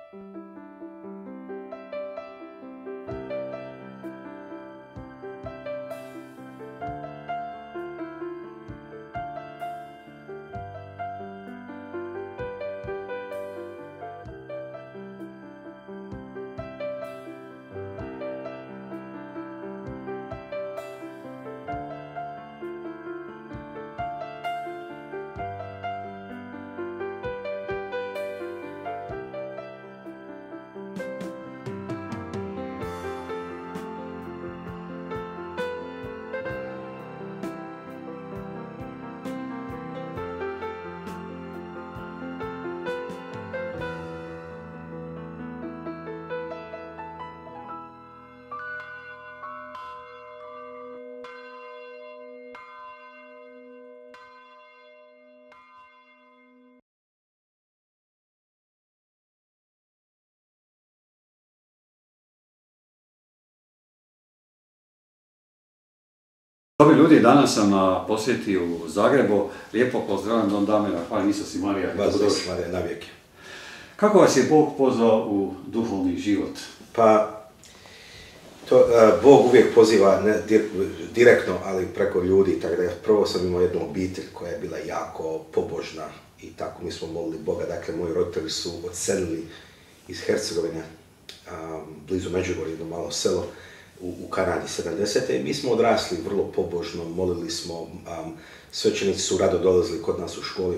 Dobri ljudi, danas sam na posjeti u Zagrebu. Lijepo pozdravljam Don Damira, hvala Isus i Marija. Vas Marija, na vijeke. Kako vas je Bog pozvao u duhovni život? Pa, Bog uvijek poziva, ne direktno, ali preko ljudi. Tako da prvo sam imao jednu obitelj koja je bila jako pobožna i tako mi smo molili Boga. Dakle, moji roditelji su odselili iz Hercegovine, blizu Međugorja, jedno malo selo u Kanadi 70. I mi smo odrasli vrlo pobožno, molili smo, svećenici su rado dolazili kod nas u školi.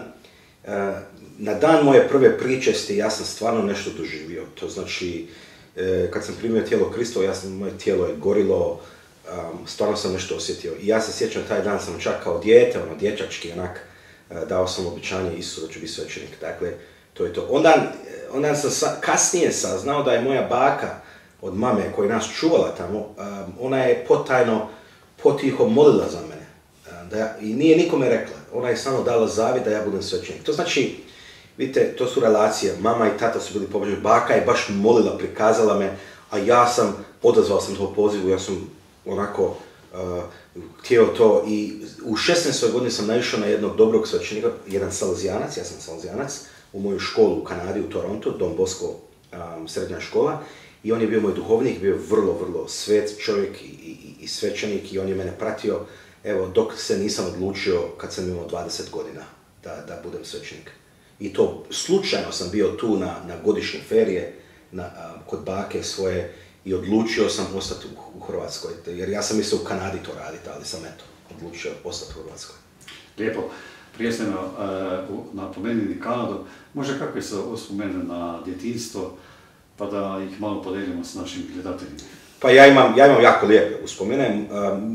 Na dan moje prve pričesti ja sam stvarno nešto doživio. To znači, kad sam primio tijelo Kristovo, moje tijelo je gorilo, stvarno sam nešto osjetio. I ja se sjećam, taj dan sam čak kao dijete, dječački onak, dao sam obećanje Isusu da ću biti svećenik. Dakle, to je to. Onda sam kasnije saznao da je moja baka od mame koja je nas čuvala tamo, ona je potiho molila za mene. I nije nikome rekla. Ona je samo dala zavjet da ja budem svećenik. To znači, vidite, to su relacije. Mama i tata su bili pobožni. Baka je baš molila, prikazala me, a ja sam, odazvao sam to pozivu, ja sam onako htio to. I u 16. godini sam naišao na jednog dobrog svećenika, jedan salezijanac, ja sam salezijanac, u moju školu u Kanadi, u Toronto, Don Bosco, srednja škola. I on je bio moj duhovnik, bio vrlo, vrlo svet čovjek i svećenik i on je mene pratio, evo, dok se nisam odlučio, kad sam imao 20 godina, da budem svećenik. I to slučajno sam bio tu na godišnje ferije, kod bake svoje i odlučio sam ostati u Hrvatskoj. Jer ja sam mislio u Kanadi to raditi, ali sam odlučio ostati u Hrvatskoj. Lijepo. Prije ste napomenuli Kanadu. Može kakve se uspomene na djetinjstvo, pa da ih malo podelimo s našim gledateljima? Pa ja imam jako lijepe uspomene.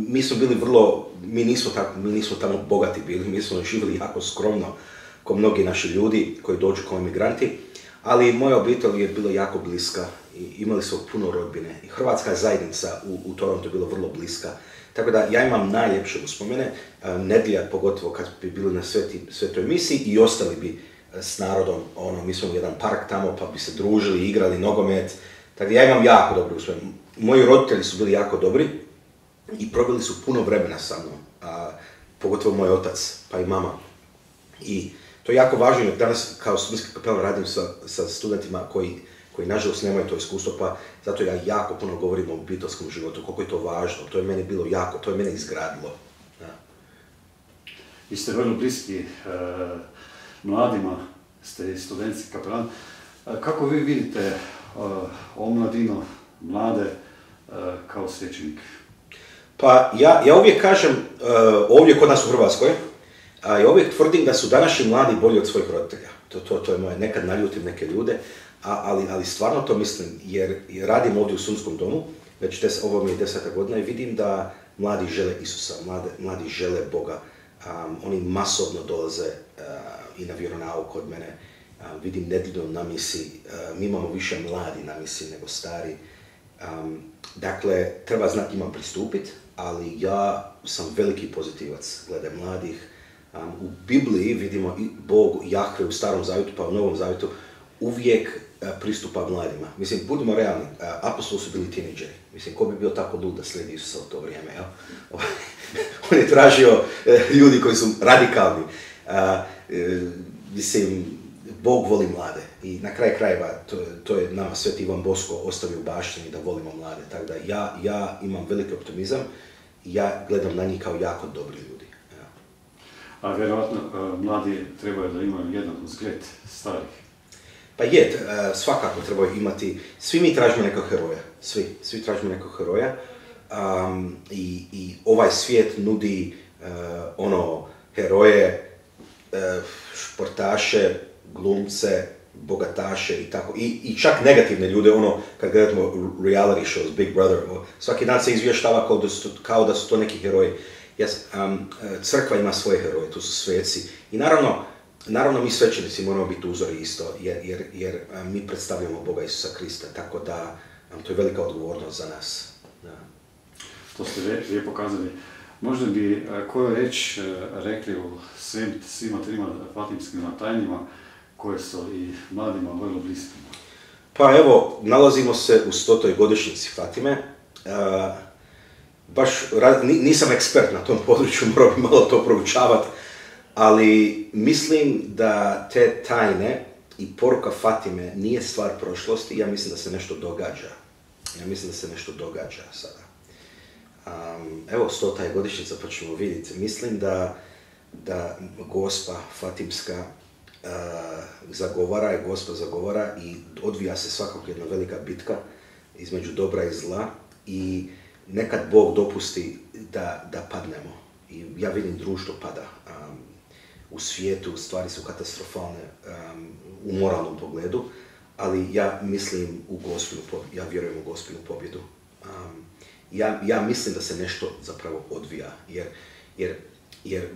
Mi nismo tamo bogati bili, mi smo živjeli jako skromno, kao mnogi naši ljudi koji dođu kao emigranti, ali moja obitelj je bila jako bliska i imali smo puno rodbine. I hrvatska zajednica u Torontu je bila vrlo bliska. Tako da ja imam najljepše uspomene, nedjelja pogotovo kad bi bili na svetoj misiji i ostali bi s narodom, mi smo u jedan park tamo pa bi se družili, igrali nogomet. Tako da ja imam jako dobre uspomene. Moji roditelji su bili jako dobri i proveli su puno vremena sa mnom, pogotovo moj otac pa i mama. I to je jako važno jer danas kao studentski kapelan radim sa studentima koji nažalost nemaju to iskustvo, pa zato ja jako puno govorim o obiteljskom životu, koliko je to važno. To je meni bilo jako, to je mene izgradilo. Da. Vi ste vrlo bliski mladima, ste studentski kapelan. Kako vi vidite omladinu, mlade, kao svećenik? Pa ja uvijek kažem, ovdje kod nas u Hrvatskoj, ja uvijek tvrdim da su današnji mladi bolji od svojih roditelja. To je moje, nekad naljutim neke ljude, ali stvarno to mislim, jer radim ovdje u Sunskom domu, već ovo mi je 10. godina i vidim da mladi žele Isusa, mladi žele Boga. Oni masovno dolaze i na vjeronauk kod mene. Vidim nedjeljom na misi, mi imamo više mladi na misi nego stari. Dakle, treba znati njima pristupiti, ali ja sam veliki pozitivac glede mladih. U Bibliji vidimo i Bog, Jahve u Starom zavjetu pa u Novom zavjetu uvijek pristupa mladima. Mislim, budimo realni, apostoli su bili tinejdžeri. Mislim, ko bi bio tako lud da slijedi Isusa u to vrijeme, jel? On je tražio ljudi koji su radikalni. Mislim, Bog voli mlade. I na kraju krajeva, to je nama Sveti Ivan Bosko ostavio u baštini da volimo mlade. Tako da ja imam veliki optimizam i ja gledam na njih kao jako dobri ljudi. Ja. A vjerojatno mladi trebaju da imaju jedan uzgled starih. Pa je, svakako trebaju imati, svi mi tražimo nekog heroja, svi tražimo nekog heroja i ovaj svijet nudi heroje, športaše, glumce, bogataše i tako, i čak negativne ljude, kad gledamo reality shows, Big Brother, svaki dan se izvještava kao da su to neki heroji. Crkva ima svoje heroje, to su sveci i naravno mi svećenici moramo biti uzori isto, jer mi predstavljamo Boga Isusa Krista, tako da to je velika odgovornost za nas. Da. To ste lijepo kazali. Možda bi koju reč rekli u svima trima fatimskim tajnima koje su i mladima vrlo bliskima? Pa evo, nalazimo se u 100. godišnjici Fatime. Baš nisam ekspert na tom području, moram malo to proučavati, ali mislim da te tajne i poruka Fatime nije stvar prošlosti, ja mislim da se nešto događa. Sada. Evo, 100. godišnjica, pa ćemo vidjeti. Mislim da Gospa Fatimska zagovara i odvija se svakako jedna velika bitka između dobra i zla i nekad Bog dopusti da padnemo. I ja vidim društvo pada. U svijetu stvari su katastrofalne u moralnom pogledu, ali ja mislim ja vjerujem u Gospinu pobjedu. Ja mislim da se nešto zapravo odvija, jer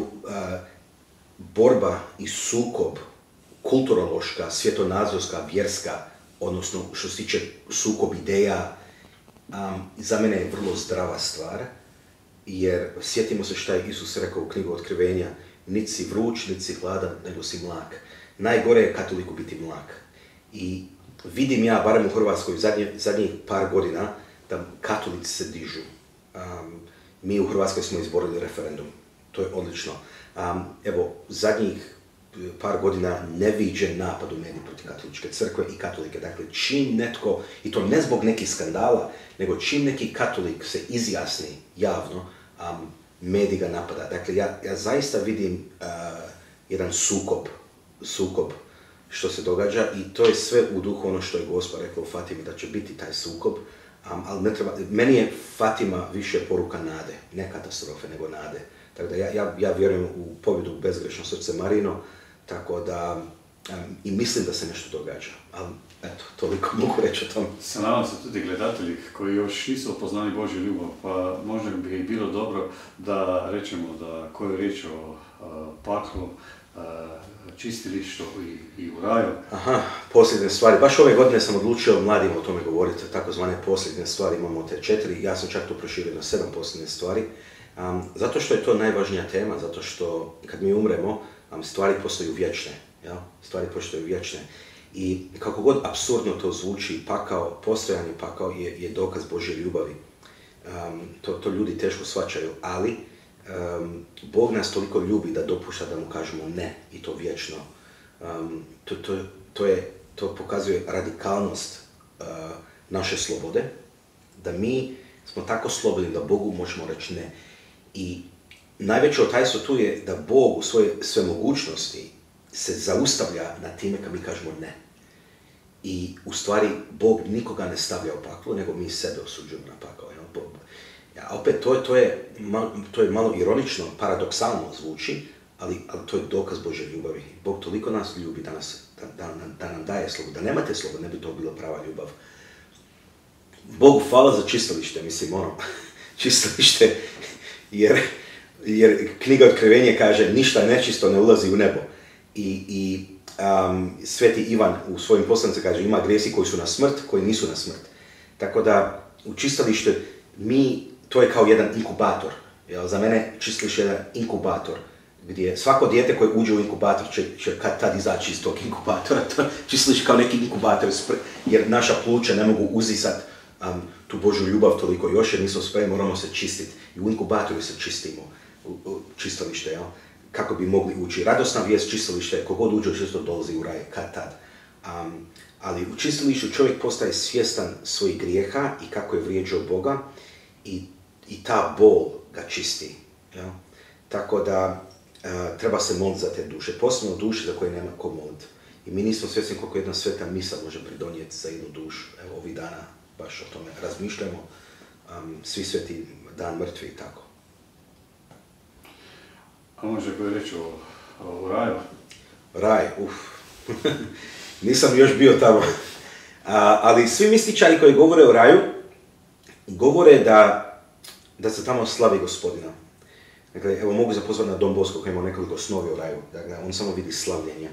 borba i sukob, kulturološka, svjetonazorska, vjerska, odnosno što se tiče sukob ideja, za mene je vrlo zdrava stvar, jer sjetimo se šta je Isus rekao u knjigu Otkrivenja, niti si vruć, niti si hladan, nego si mlak. Najgore je katoliku biti mlak. I vidim ja, barem u Hrvatskoj, zadnjih par godina, da katolici se dižu. Mi u Hrvatskoj smo izborili referendum. To je odlično. Evo, zadnjih par godina neviđen napad u mediji protiv katoličke crkve i katolike. Dakle, čim netko, i to ne zbog nekih skandala, nego čim neki katolik se izjasni javno, medij ga napada. Dakle, ja zaista vidim jedan sukob što se događa i to je sve u duhu ono što je Gospa rekla u Fatimi, da će biti taj sukob. Ali ne treba, meni je Fatima više poruka nade, ne katastrofe, nego nade. Tako da ja vjerujem u pobjedu bezgrešno srce Marino, tako da i mislim da se nešto događa. Ali eto, toliko mogu reći o tom. Se nadam se tudi gledatelji koji još nisu upoznali Božju ljubav, pa možda bi bilo dobro da rečemo da koju riječ o paklu, čistilištu i u raju. Aha, posljednje stvari. Baš ove godine sam odlučio mladima o tome govoriti, takozvane posljednje stvari, imamo te 4, ja sam čak to proširio na 7 posljednje stvari. Zato što je to najvažnija tema, zato što kad mi umremo, stvari postaju vječne. Ja? Stvari postaju vječne. I kako god apsurdno to zvuči, postojanje pakao je dokaz Božje ljubavi. To ljudi teško shvaćaju, ali Bog nas toliko ljubi da dopušta da mu kažemo ne, i to vječno. To pokazuje radikalnost naše slobode, da mi smo tako slobodni da Bogu možemo reći ne. I najveće tajstvo tu je da Bog u svoje sve mogućnosti se zaustavlja na time kad mi kažemo ne. I u stvari Bog nikoga ne stavlja u paklo, nego mi sebe osuđujemo na pakao. A opet, to je malo ironično, paradoksalno zvuči, ali to je dokaz Božje ljubavi. Bog toliko nas ljubi da nam daje slobodu. Da nemate slobodu, ne bi to bila prava ljubav. Bogu hvala za čistilište, čistilište, jer knjiga Otkrivenje kaže ništa nečisto ne ulazi u nebo. I Sveti Ivan u svojim poslanicama kaže ima grijesi koji su na smrt, koji nisu na smrt. Tako da u čistilište to je kao jedan inkubator. Za mene čistilište je jedan inkubator, gdje svako dijete koje uđe u inkubator će kad tad izaći iz tog inkubatora. Čistilište kao neki inkubator, jer naša pluća ne mogu uzisati tu Božju ljubav toliko još, jer nismo spremni, moramo se čistiti. I u inkubatoru se čistimo, čistilište, kako bi mogli ući. Radosna vijest čistilište, kogod uđe u čisto dolazi u raj, kad tad. Ali u čistilištu čovjek postaje svjestan svojih grijeha i kako je vrijeđao Boga i ta bol ga čisti. Ja? Tako da treba se moliti za te duše, posebno duše za koje nema ko moliti. I mi nismo svjesni koliko jedna sveta misa može pridonijeti za jednu dušu. Evo, ovih dana baš o tome razmišljamo. Svi sveti dan mrtvi i tako. A može koji reći o raju? Raj, nisam još bio tamo. Ali svi mističari koji govore o raju, govore da se tamo slavi Gospodina. Dakle, evo mogu zapozvati na Don Bosco koji ima nekoliko snovi o raju. Dakle, on samo vidi slavljenje.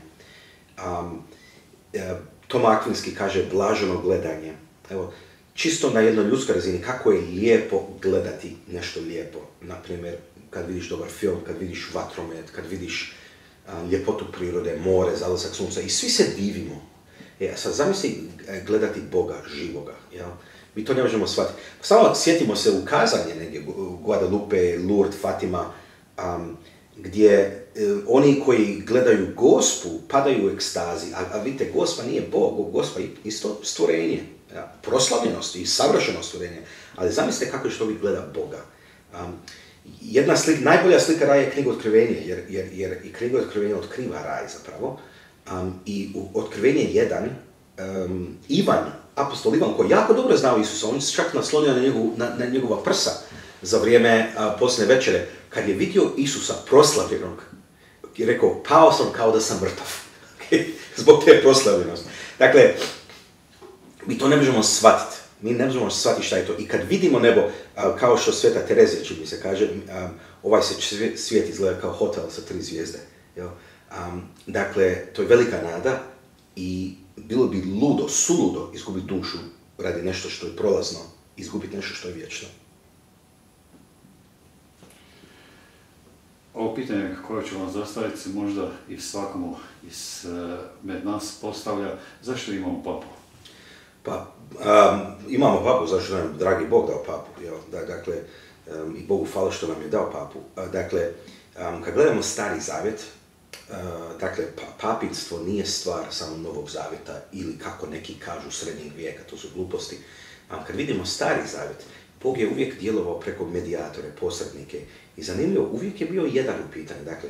Toma Akvinski kaže blaženo gledanje. Evo, čisto na jednoj ljudskoj razini, kako je lijepo gledati nešto lijepo. Naprimjer, kad vidiš dobar film, kad vidiš vatromet, kad vidiš ljepotu prirode, more, zalazak sunca i svi se divimo. A sad zamisli gledati Boga živoga. Ja? Mi to ne možemo shvatiti. Samo sjetimo se u kazanje negdje, Guadalupe, Lourdes, Fatima, gdje oni koji gledaju Gospu padaju u ekstazi. A vidite, Gospa nije Bog, Gospa je isto stvorenje. Ja? Proslavljenost i savršeno stvorenje. Ali zamislite kako je što vi gleda Boga. Jedna najbolja slika raja je knjiga Otkrivenje, jer i knjiga Otkrivenje otkriva raj zapravo. I u Otkrivenje 1, Ivan, apostol Ivan, koji jako dobro znao Isusa, on se čak naslonio na njegova prsa za vrijeme posljednje večere, kad je vidio Isusa proslavljenog, je rekao, pao sam kao da sam mrtav. Zbog te proslavljenosti. Dakle, mi to ne možemo shvatiti. Mi ne možemo shvatiti šta je to. I kad vidimo nebo, kao što Sveta Terezija, čini mi se kaže, ovaj se svijet izgleda kao hotel sa 3 zvijezde. Dakle, to je velika nada i bilo bi suludo izgubiti dušu radi nešto što je prolazno, izgubiti nešto što je vječno. Ovo pitanje koje ću vam zastaviti se možda i svakomu med nas postavlja, zašto imamo papu? Pa, imamo papu, zašto nam dragi Bog dao papu. Dakle, i Bogu hvala što nam je dao papu. Dakle, kad gledamo Stari Zavjet, dakle, papinstvo nije stvar samo Novog Zavjeta ili kako neki kažu srednjeg vijeka, to su gluposti. Kad vidimo Stari Zavjet, Bog je uvijek djelovao preko medijatore, posrednike i zanimljivo, uvijek je bio jedan u pitanju. Dakle,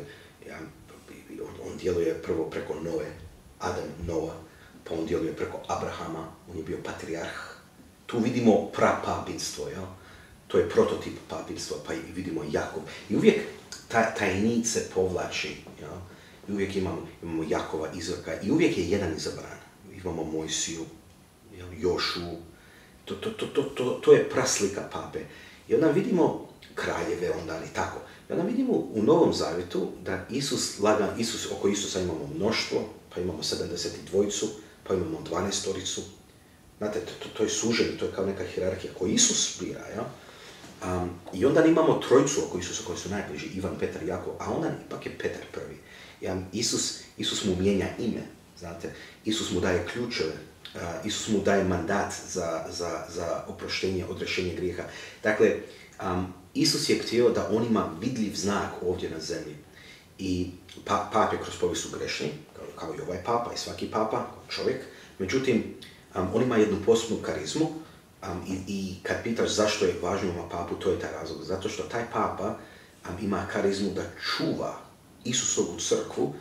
on djeluje prvo preko Noe, Adam, Noa, pa on djeluje preko Abrahama, on je bio patrijarh. Tu vidimo prapapinstvo, ja? To je prototip papinstva, pa i vidimo Jakov. I uvijek taj nit se povlači, ja? I uvijek imamo Jakova, Izaka i uvijek je jedan izabran. Imamo Mojsiju, Jošu, to je praslika pape. I onda vidimo kraljeve onda i tako. I onda vidimo u Novom Zavjetu da oko Isusa imamo mnoštvo, pa imamo 72, pa imamo 12. Znate, to je suženje, to je kao neka hijerarhija koju Isus bira, ja? I onda imamo trojicu oko Isusa koji su najbliži, Ivan, Petar, Jakov, a onda ipak je Petar prvi. Isus mu mijenja ime, znate, Isus mu daje ključeve, Isus mu daje mandat za oproštenje, odrešenje grijeha. Dakle, Isus je htio da on ima vidljiv znak ovdje na zemlji. I pape kroz povijest su grešni, kao i ovaj papa i svaki papa, čovjek. Međutim, on ima jednu posebnu karizmu i kad pitaš zašto je važno ima papu, to je taj razlog. Zato što taj papa ima karizmu da čuva Isusovu crkvu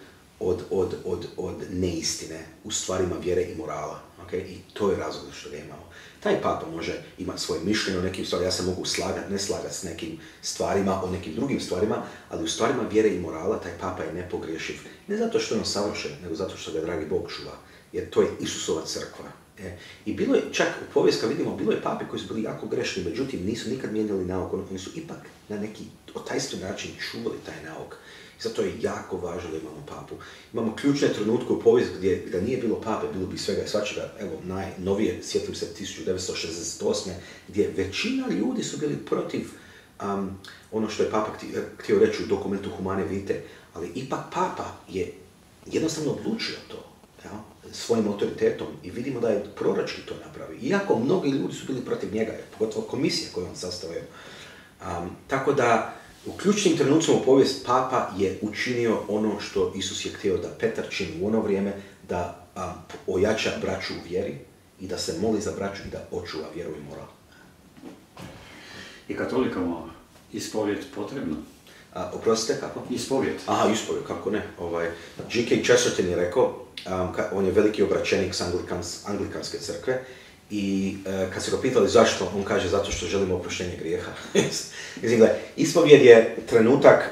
od neistine u stvarima vjere i morala. Okay? I to je razlog što ga imamo. Taj papa može imati svoje mišljenje o nekim stvarima, ja se mogu ne slagati s nekim stvarima, o nekim drugim stvarima, ali u stvarima vjere i morala taj papa je nepogrešiv. Ne zato što je on savršen, nego zato što ga dragi Bog čuva. Jer to je Isusova crkva. I bilo je, čak u povijest kad vidimo, bilo je pape koji su bili jako grešni, međutim nisu nikad mijenjali nauk, oni su ipak na neki otajstven način čuvali taj nauk. I zato je jako važno da imamo papu. Imamo ključne trenutke u povijest gdje da nije bilo pape, bilo bi svega i svačega. Evo, najnovije, sjetim se 1968. gdje većina ljudi su bili protiv ono što je papa htio reći u dokumentu Humane Vitae, ali ipak papa je jednostavno odlučio to. Ja? Svojim autoritetom i vidimo da je proročki to napravi. Iako mnogi ljudi su bili protiv njega, pogotovo komisija koju on sastavio. Tako da u ključnim trenucima u povijest papa je učinio ono što Isus je htio da Petar čini u ono vrijeme, da ojača braću u vjeri i da se moli za braću i da očuva vjeru i moral. I katolikama ispovijed potrebno? Oprostite, kako? Ispovijed. Aha, ispovijed, kako ne. G.K. Chesterton je rekao, on je veliki obraćenik s Anglikanske crkve, i kad su ga pitali zašto, on kaže zato što želimo oproštenje grijeha. Mislim, gledaj, ispovijed je trenutak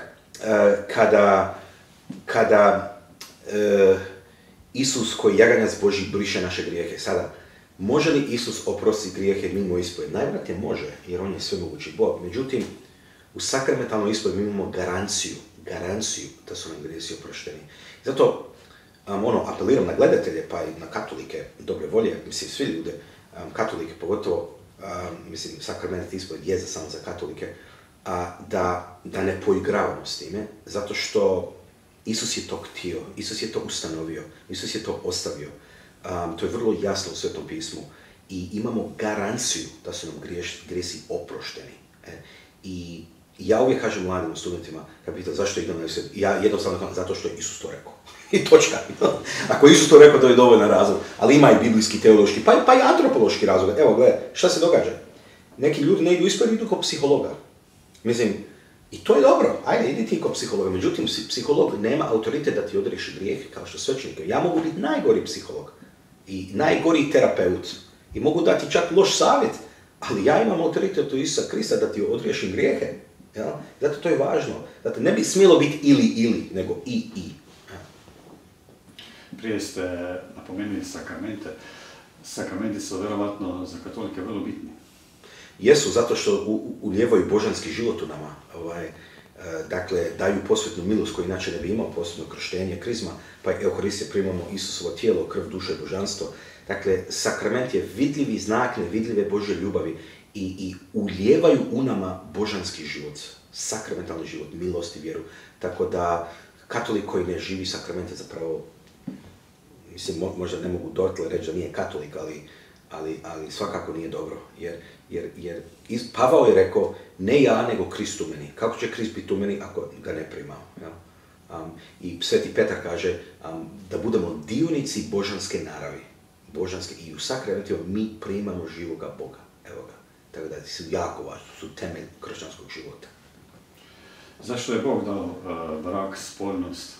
kada Isus koji jaganac Božji briše naše grijehe. Sada, može li Isus oprostiti grijehe mimo ispovijed? Najvratnije može, jer on je svemogući Bog. Međutim, u sakramentalnoj ispovijedi mi imamo garanciju da su nam grijesi oprošteni. Zato apeliram na gledatelje, pa i na katolike dobre volje, mislim svi ljude, katolike pogotovo, sakrament ispovijed je samo za katolike, da ne poigravamo s time, zato što Isus je to htio, Isus je to ustanovio, Isus je to ostavio. To je vrlo jasno u Svetom pismu i imamo garanciju da su nam grijesi oprošteni. I ja uvijek kažem mladim studentima, kad pitaju zašto idem na ispovijed, ja jednostavno kažem zato što je Isus to rekao. I točka. Ako je Isus to rekao, to je dovoljno razlog. Ali ima i biblijski, teološki, pa i antropološki razlog. Evo, gledaj, šta se događa? Neki ljudi ne idu ispovijed, idu kod psihologa. Mislim, i to je dobro. Ajde, idi ti kod psihologa. Međutim, psiholog nema autoritet da ti odriješi grijehe kao što svećenik. Ja mogu biti najgori psiholog i najgori terapeut i mogu dati čak loš savjet, ali ja imam autoritet od Isusa Krista da ti odriješim grijehe. Ja? Zato to je važno. Zato ne bi smjelo biti ili, nego i. Prije ste napomenuli sakramente. Sakramenti su vjerovatno za katolike vrlo bitni. Jesu, zato što ulijevaju božanski život u nama. Dakle, daju posvetnu milost koju inače ne bi imao, posvetno krštenje, krizma, pa Euharistije primamo Isusovo tijelo, krv, duša i božanstvo. Dakle, sakrament je vidljivi znak nevidljive Božje ljubavi i ulijevaju u nama božanski život, sakramentalni život, milost i vjeru. Tako da katolik koji ne živi sakramente zapravo, mislim, možda ne mogu dotle reći da nije katolik, ali svakako nije dobro. Jer Pavao je rekao, ne ja, nego Krist u meni. Kako će Krist biti u meni ako ga ne primao? Ja? I Sveti Petar kaže da budemo dionici božanske naravi. I u sakramentima mi primamo živoga Boga. Evo ga. Tako da su jako važni, su temelj kršćanskog života. Zašto je Bog dao brak, spolnost?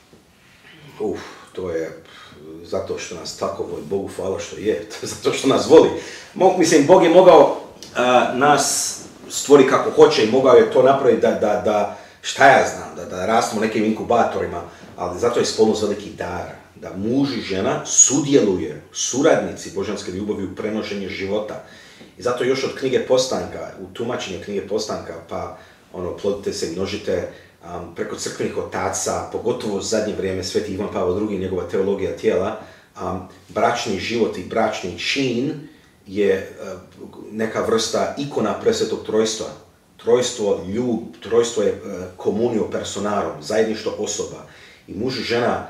To je zato što nas tako voli. Bogu hvala što je, zato što nas voli. Mislim, Bog je mogao nas stvori kako hoće i mogao je to napraviti da šta ja znam, da rastemo nekim inkubatorima, ali zato je spolnost veliki dar. Da muž i žena sudjeluje, suradnici božanske ljubavi u prenošenju života. I zato još od knjige Postanka, u tumačenju knjige Postanka, pa plodite se i množite, preko crkvenih otaca, pogotovo u zadnje vrijeme, Sveti Ivan Pavao II, njegova teologija tijela, bračni život i bračni čin je neka vrsta ikona presvetog trojstva. Trojstvo je communio personarum, zajedništvo osoba. I muž i žena,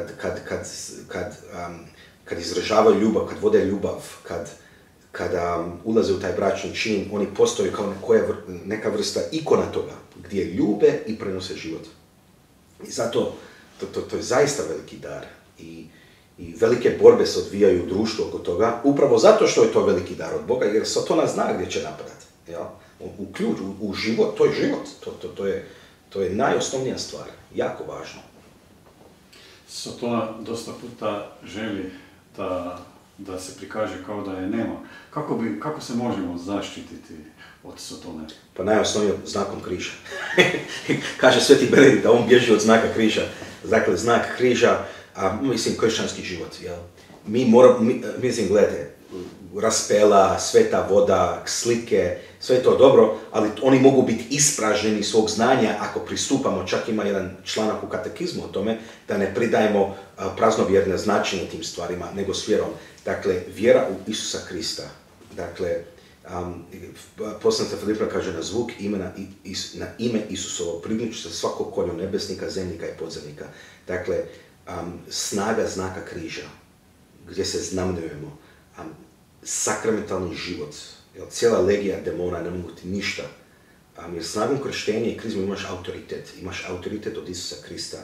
kad izražavaju ljubav, kad vode ljubav, kada ulaze u taj bračni čin, oni postoje kao neka vrsta ikona toga, gdje ljube i prenose život. I zato to je zaista veliki dar. I velike borbe se odvijaju u društvu oko toga, upravo zato što je to veliki dar od Boga, jer Satana zna gdje će napadati. Ja? U ključ, u život, to je život. To je najosnovnija stvar, jako važno. Satana dosta puta želi da se prikaže kao da je nema. Kako se možemo zaštititi od Satane? Pa najosnovnije znakom križa. Kaže Sveti Benedikt da on bježi od znaka križa. Dakle, znak križa, mislim, kršćanski život. Jel? Mislim, gledajte, raspela, sveta voda, slike, sve je to dobro, ali oni mogu biti ispražnjeni svog znanja ako pristupamo, čak ima jedan članak u katekizmu o tome, da ne pridajemo praznovjerne značenje tim stvarima, nego s vjerom. Dakle, vjera u Isusa Krista. Dakle, poslanica Filipa kaže na zvuk na ime Isusovo prignući se svakog konja nebesnika, zemljika i podzemnika. Dakle, snaga znaka križa, gdje se znamenujemo, sakramentalni život, cijela legija demona ne mogu ti ništa, jer snagom krštenja i krizma imaš autoritet od Isusa Krista,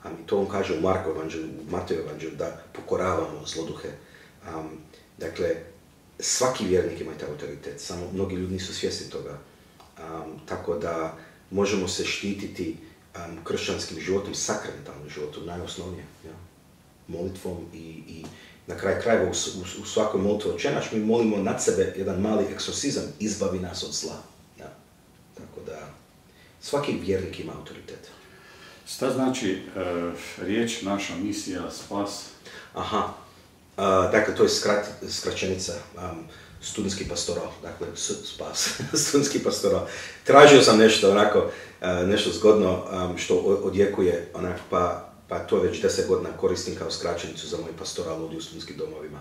I to on kaže u Markovom evanđelju, u Matejovom evanđelju, da pokoravamo zloduhe. Dakle, svaki vjernik ima taj autoritet, samo mnogi ljudi nisu svjesni toga. Tako da možemo se štititi kršćanskim životom, sakramentalnim životom, najosnovnije. Ja? Molitvom i na kraju krajeva u svakoj molitvi Oče naš mi molimo nad sebe jedan mali eksorcizam, izbavi nas od zla. Ja? Tako da svaki vjernik ima autoritet. Šta znači riječ, naša misija, spas? Aha, dakle to je skraćenica, studentski pastoral, dakle spas, studentski pastoral. Tražio sam nešto onako, nešto zgodno što odjekuje onako, pa to već 10 godina koristim kao skraćenicu za moj pastoral ovdje u studentskim domovima.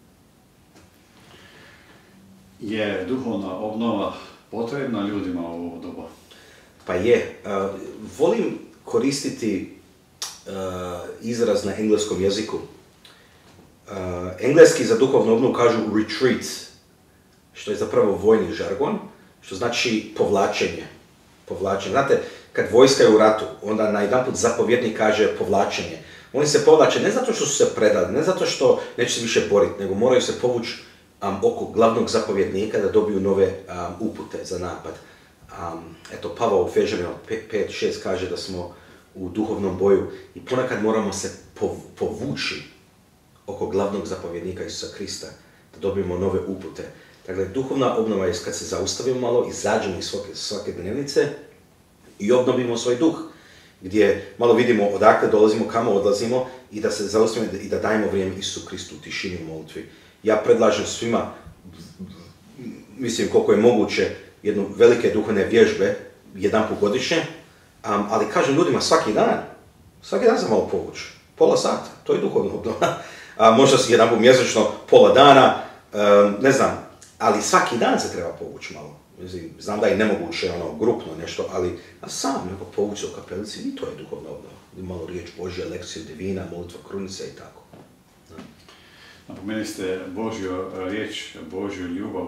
Je duhovna obnova potrebna ljudima u ovo doba? Pa je. Volim koristiti izraz na engleskom jeziku. Engleski za duhovnu obnovu kažu retreat, što je zapravo vojni žargon, što znači povlačenje. Znate, kad vojska je u ratu, onda najedanput zapovjednik kaže povlačenje. Oni se povlače ne zato što su se predali, ne zato što neće se više boriti, nego moraju se povući oko glavnog zapovjednika da dobiju nove upute za napad. Eto, Pavao u Efežanima 5:6 kaže da smo u duhovnom boju i ponekad moramo se povući oko glavnog zapovjednika Isusa Krista, da dobijemo nove upute. Dakle, duhovna obnova je kad se zaustavimo malo, izađemo iz svake dnevnice i obnovimo svoj duh, gdje malo vidimo odakle dolazimo, kamo odlazimo i da se zaustavimo i da dajemo vrijeme Isusu Kristu u tišini u molitvi. Ja predlažem svima, mislim koliko je moguće, jednu velike duhovne vježbe, jedanput godišnje, ali kažem ljudima svaki dan se malo povući, pola sata, to je duhovna obnova. Možda jedanput mjesečno, pola dana, ne znam, ali svaki dan se treba povući malo. Znam da je nemoguće grupno nešto, ali sam neko povući u kapelici i to je duhovna obnova. Malo riječ Božja, lekciju divina, molitva krunice i tako. Napomenuli ste Božju riječ, Božju ljubav,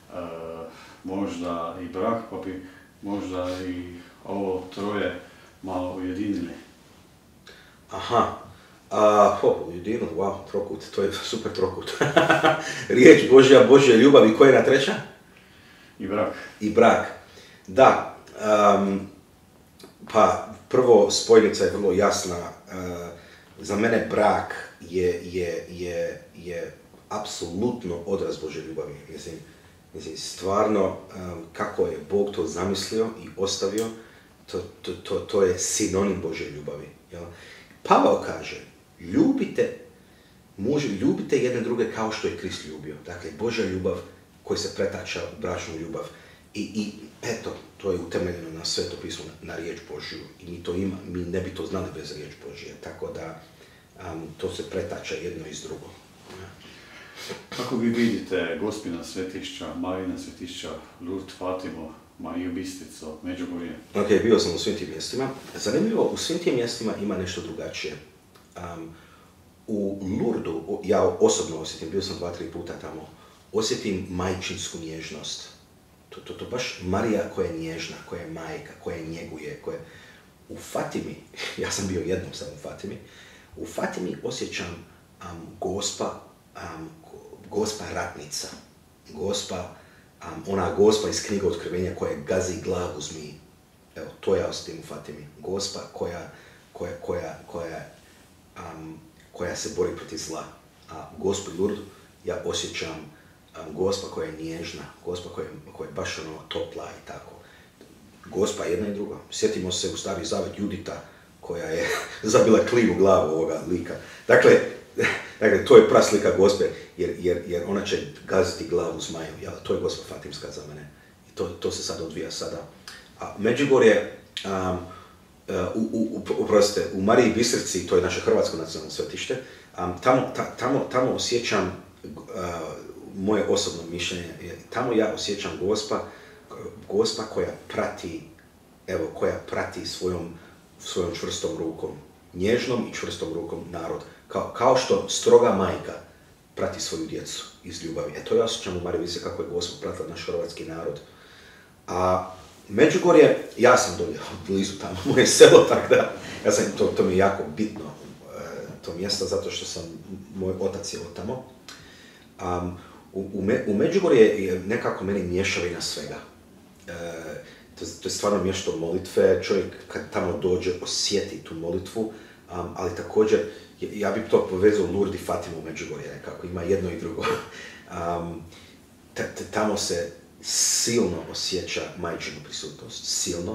možda i brak, pa bi možda i ovo troje malo ujedinili. Aha. Ujedinili, wow, trokut, to je super trokut. Riječ Božja, Božja ljubav i koja je na treća? I brak. Da. Pa prvo spojnica je vrlo jasna. Za mene brak je apsolutno odraz Božje ljubavi. Mislim, stvarno, kako je Bog to zamislio i ostavio, to je sinonim Božje ljubavi. Jel? Pavao kaže, ljubite jedne druge kao što je Krist ljubio. Dakle, Božja ljubav koja se pretača u bračnu ljubav. I eto, to je utemeljeno na Sveto pismo, na riječ Božju. I mi ne bi to znali bez riječ Božje. Tako da to se pretača jedno iz drugo. Kako vi vidite Gospina svetišća, Marina svetišća, Lourdes, Fatimo, Mariju Bistrico, Međugorje? Ok, bio sam u svim tim mjestima. Zanimljivo, u svim tim mjestima ima nešto drugačije. U Lourdesu, ja osobno osjetim, bio sam 2-3 puta tamo, osjetim majčinsku nježnost. To baš Marija koja je nježna, koja je majka, koja je njeguje, koja je... U Fatimi, ja sam bio jednom sam u Fatimi, u Fatimi osjećam Gospa ratnica, ona Gospa iz knjige Otkrivenja koja gazi glavu zmiji. Evo, to ja osjetim u Fatimi. Gospa koja se bori protiv zla. A Gospu Lourdes ja osjećam Gospa koja je nježna, Gospa koja je baš topla i tako. Gospa jedna i druga. Sjetimo se u Stari Zavet Judita koja je zabila klivu glavu ovoga lika. Dakle, to je praslika Gospe, jer ona će gaziti glavu zmaju. To je Gospa Fatimska za mene. I to se sad odvija sada. A Međugorje, u Mariji Bistrici, to je naše hrvatsko nacionalno svetište, tamo osjećam, moje osobno mišljenje, tamo ja osjećam Gospa koja prati svojom čvrstom rukom, nježnom i čvrstom rukom narod. Kao što stroga majka prati svoju djecu iz ljubavi. To ja osjećam u Mariji Bistrici kako je Gospa pratila naš hrvatski narod. A Međugorje, ja sam dolje, blizu tamo, moje selo, tako da, to mi je jako bitno, to mjesto, zato što moj otac je od tamo. U Međugorje je nekako meni mješavina svega. To je stvarno mjesto molitve, čovjek kad tamo dođe osjeti tu molitvu, ali također, ja bih to povezao Lourdes i Fatimu u Međugorje, nekako, ima jedno i drugo. Tamo se silno osjeća majčinu prisutnost, silno.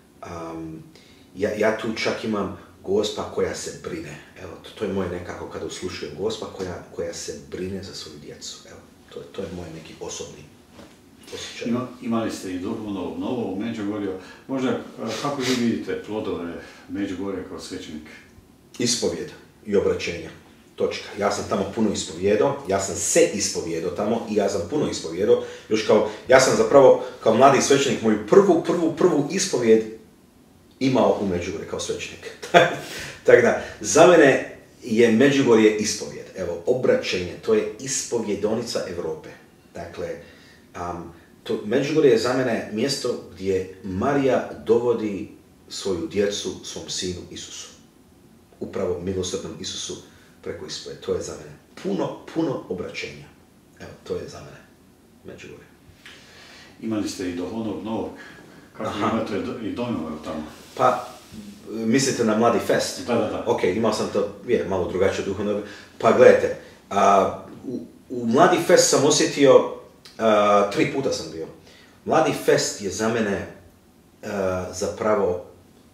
Ja tu čak imam Gospa koja se brine. Evo, to je moje nekako kada uslušujem Gospa koja se brine za svoju djecu. Evo, to je moj neki osobni osjećaj. Imali ste i duhovnu obnovu u Međugorju. Možda, kako vi vidite plodove Međugorja kao svećenik? Ispovjed i obraćenja. Točka. Ja sam tamo puno ispovjedao, ja sam se ispovjedao tamo i ja sam puno ispovjedao. Ja sam zapravo kao mladi svećenik moju prvu ispovjed imao u Međugorju kao svećenik. Tako da, za mene je Međugorje ispovjed. Evo, obraćenje, to je ispovjedonica Europe. Dakle, Međugorje je za mene mjesto gdje Marija dovodi svoju djecu svom sinu Isusu. Upravo milosrdnom Isusu preko ispovjed. To je za mene puno obraćenja. Evo, to je za mene Međugorje. Imali ste i duhovnog novog. Kako imate i dojmove tamo? Pa, mislite na Mladi fest? Da. Ok, imao sam to, malo drugačije duhovno. Pa gledajte, u Mladi fest sam osjetio, 3 puta sam bio. Mladi fest je za mene zapravo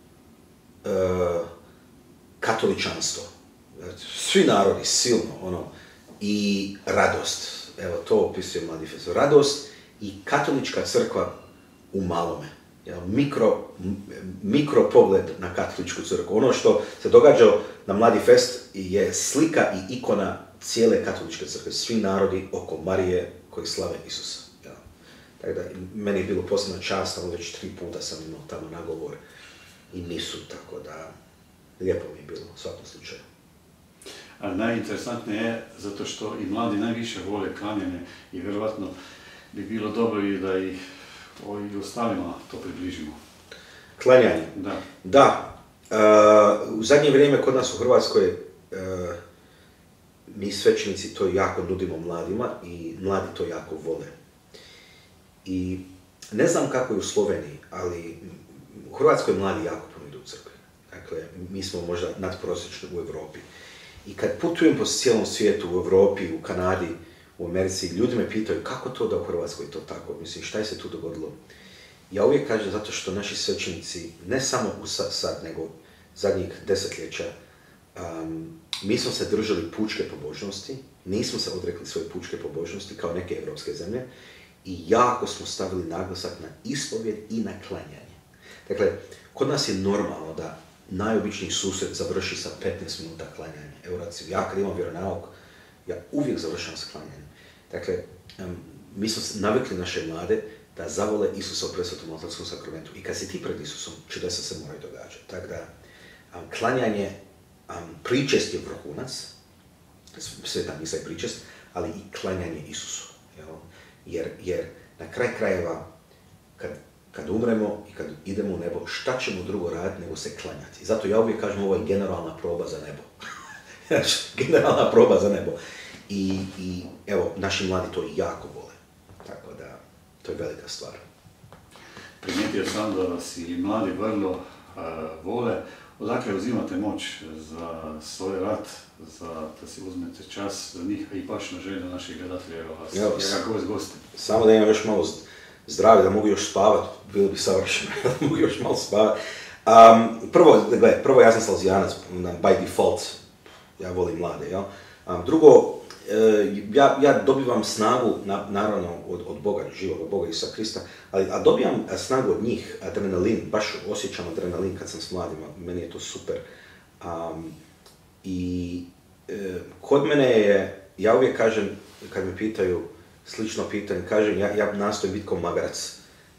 katoličanstvo. Svi narodi, silno, i radost. Evo, to opisuje Mladi fest. Radost i katolička crkva u malome. Mikro pogled na katoličku crkvu. Ono što se događa na Mladi fest je slika i ikona cijele katoličke crkve. Svi narodi oko Marije koji slave Isusa. Tako da, meni je bilo posebna čast, ali već 3 puta sam imao tamo nagovor i nisu, tako da lijepo mi je bilo u svakom slučaju. A najinteresantnije je zato što i mladi najviše vole klanjanje i vjerovatno bi bilo dobro i da ih i ostalima to približimo. Klanjanje? Da. Da. U zadnje vrijeme kod nas u Hrvatskoj mi svećenici to jako nudimo mladima i mladi to jako vole. I ne znam kako je u Sloveniji, ali u Hrvatskoj mladi jako puno idu u crkvi. Dakle, mi smo možda nadprosječno u Europi. I kad putujem po cijelom svijetu, u Europi, u Kanadi, u Americi, ljudi me pitaju kako to da u Hrvatskoj to tako, mislim, šta je se tu dogodilo? Ja uvijek kažem zato što naši svećenici, ne samo sad, nego zadnjih desetljeća, mi smo se držali pučke pobožnosti, nismo se odrekli svoje pučke pobožnosti kao neke evropske zemlje i jako smo stavili naglasak na ispovjed i na klanjanje. Dakle, kod nas je normalno da najobičniji susret završi sa 15 minuta klanjanja. Evo recimo, ja kad imam vjeronauk, ja uvijek završam sa klanjanjem. Dakle, mi smo navikli naše mlade da zavole Isusa u presvetom oltarskom sakramentu. I kad si ti pred Isusom, čudesa se moraju događati. Tako da, klanjanje, pričest je vrhunac, sveta misa je pričest, ali i klanjanje Isusu. Jer na kraj krajeva, kad umremo i kad idemo u nebo, šta ćemo drugo raditi nego se klanjati. Zato ja uvijek kažem, ovo je generalna proba za nebo. Generalna proba za nebo. I evo, naši mladi to jako vole. Tako da, to je velika stvar. Primijetio sam da vas i mladi vrlo vole. Odakle uzimate moć za svoj rad, da si uzmete čas za njih i baš na želju naših gledatelja, ja kako vas gostim. Samo da imam još malo zdravlje, da mogu još spavati, bilo bi savršeno, da mogu još malo spavati. Prvo, ja sam salezijanac, by default, ja volim mlade, jel? Drugo, ja dobivam snagu, naravno, od Boga, živog Boga Isusa Krista, ali dobivam snagu od njih, adrenalin, baš osjećam adrenalin kad sam s mladima, meni je to super. Kod mene je, ja uvijek kažem, kad me pitaju slično pitanje, kažem, ja nastojim biti kao magarac.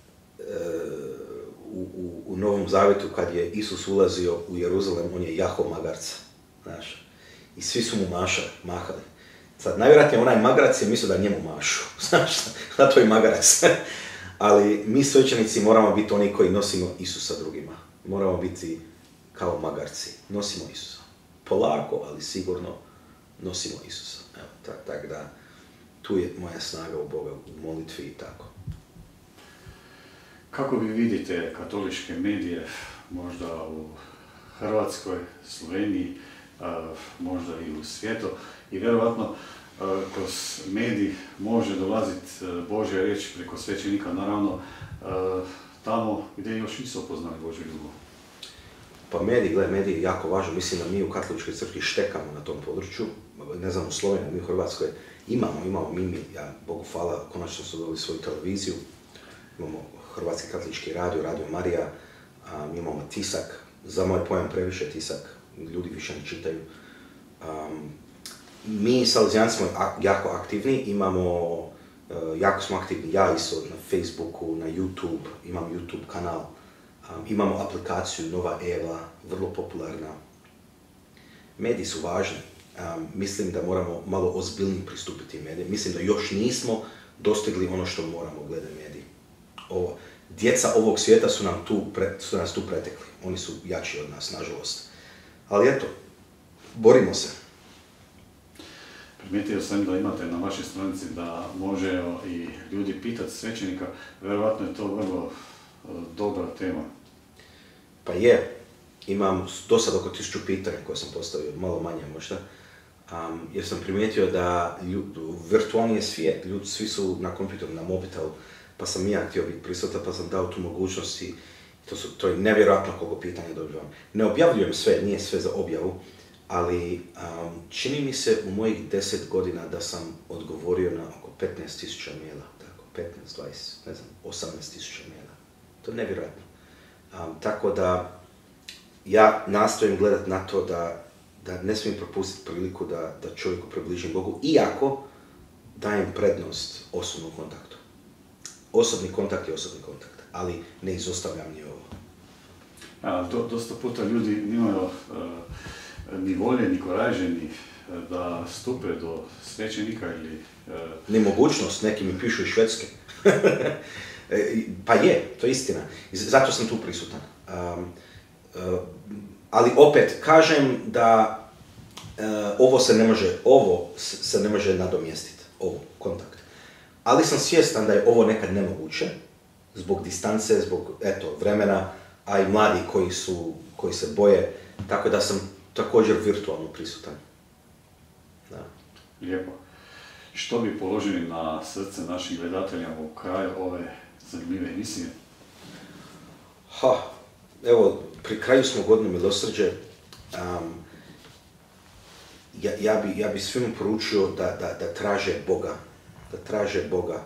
U Novom Zavjetu, kad je Isus ulazio u Jeruzalem, on je jaho magarca, znaš, i svi su mu mahali. Sad, najvjerojatnije onaj magarac je mislio da njemu mašu, znaš, zato je magarac. Ali mi svećenici moramo biti oni koji nosimo Isusa drugima. Moramo biti kao magarci. Nosimo Isusa. Polako, ali sigurno nosimo Isusa. Evo, tako da, tu je moja snaga u Boga, u molitvi i tako. Kako vi vidite katoličke medije, možda u Hrvatskoj, Sloveniji, možda i u svijetu, i vjerovatno kroz medij može dolaziti Božja riječ preko svećenika, naravno tamo gdje još nisu upoznali Božju ljubav? Pa medij je jako važno. Mislim da mi u katoličkoj crkvi štekamo na tom području. Ne znam, u Sloveniji, mi u Hrvatskoj imamo mi, ja, Bogu hvala, konačno su dobili svoju televiziju. Imamo Hrvatski katolički radio, Radio Marija, imamo tisak, za moj pojam previše tisak, ljudi više ne čitaju. Mi Salesijanci smo jako aktivni, jako smo aktivni, ja isto na Facebooku, na YouTube, imam YouTube kanal, imamo aplikaciju Nova Eva, vrlo popularna. Mediji su važni, mislim da moramo malo ozbiljnije pristupiti medijima, mislim da još nismo dostigli ono što moramo glede mediji. Djeca ovog svijeta su nas tu pretekli, oni su jači od nas, nažalost. Ali eto, borimo se. Primijetio sam da imate na vašoj stranici da može i ljudi pitati svećenika, vjerovatno je to vrlo dobra tema. Pa je, imam do sad oko 1000 pitanja koje sam postavio, malo manje možda, jer sam primijetio da virtualni je svijet, ljudi svi su na kompjuteru, na mobitelu, pa sam i ja htio biti prisutan, pa sam dao tu mogućnost i to je nevjerojatno koliko pitanja dobivam. Ne objavljujem sve, nije sve za objavu, ali čini mi se u mojih 10 godina da sam odgovorio na oko 15.000 maila, tako, 15, 20, ne znam, 18.000 maila. To je nevjerojatno. Tako da ja nastojim gledati na to da ne smijem propustiti priliku da čovjeku približim Bogu, iako dajem prednost osobnom kontaktu. Osobni kontakt je osobni kontakt, ali ne izostavljam ni ovo. Dosta puta ljudi nimaju ni volje, ni koraže, ni da stupe do svećenika ili... Ni mogućnost, neki mi pišu iz Švedske. Pa je, to je istina. Zato sam tu prisutan. Ali opet, kažem da ovo se ne može nadomjestiti, ovo, kontakt. Ali sam svjestan da je ovo nekad nemoguće, zbog distance, zbog vremena, a i mladi koji se boje, tako da sam također virtualno prisutan. Da. Lijepo. Što bi položili na srce našim gledateljama u kraju ove zanimljive emisije? Evo, pri kraju smo godine milosrđe. Ja bi svima poručio da traže Boga. Da traže Boga.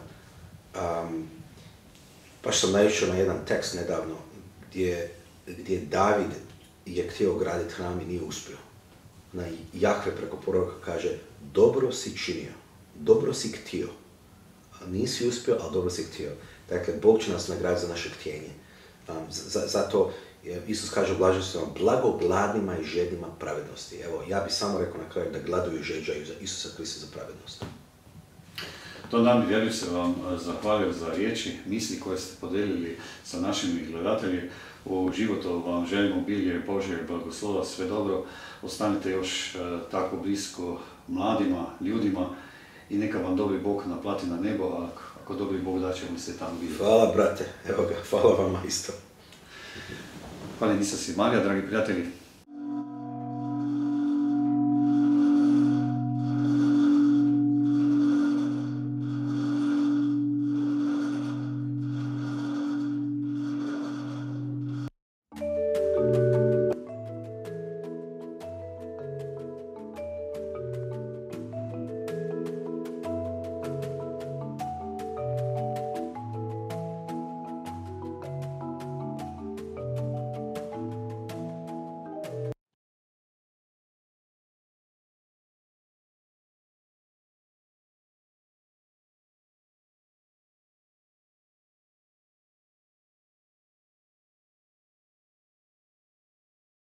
Baš sam naišao na jedan tekst nedavno gdje David je htio graditi hram i nije uspio. Jahve preko proroka kaže, dobro si činio, dobro si htio. Nisi uspio, ali dobro si htio. Dakle, Bog će nas nagraditi za naše htjenje. Zato Isus kaže u blaženstvima, blago gladnima i žednima pravednosti. Evo, ja bih samo rekao na kraju da gladuju i žeđaju za Isusa Krista za pravednost. To nam ja bih se vam zahvalio za riječi, misli koje ste podelili sa našim gledateljima. U životu vam želimo bilje Božje blagoslova, sve dobro. Ostanite još tako blisko mladima, ljudima i neka vam dobri Bog naplati na nebo, a ako dobri Bog da ćemo se tamo vidjeti. Hvala brate, evo ga, hvala vama isto. Hvala Isus i Marija, dragi prijatelji.